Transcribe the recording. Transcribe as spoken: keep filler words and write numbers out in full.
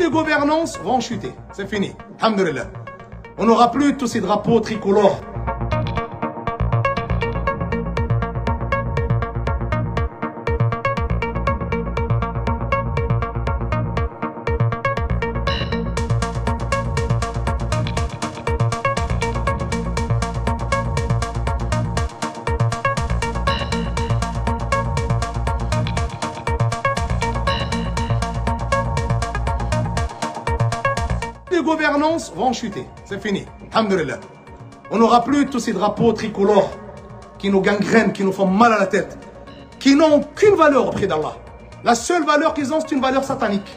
Les gouvernances vont chuter, c'est fini. Alhamdulillah. On n'aura plus tous ces drapeaux tricolores. Les gouvernances vont chuter, c'est fini. Alhamdulillah. On n'aura plus tous ces drapeaux tricolores qui nous gangrènent, qui nous font mal à la tête, qui n'ont aucune valeur auprès d'Allah. La seule valeur qu'ils ont, c'est une valeur satanique.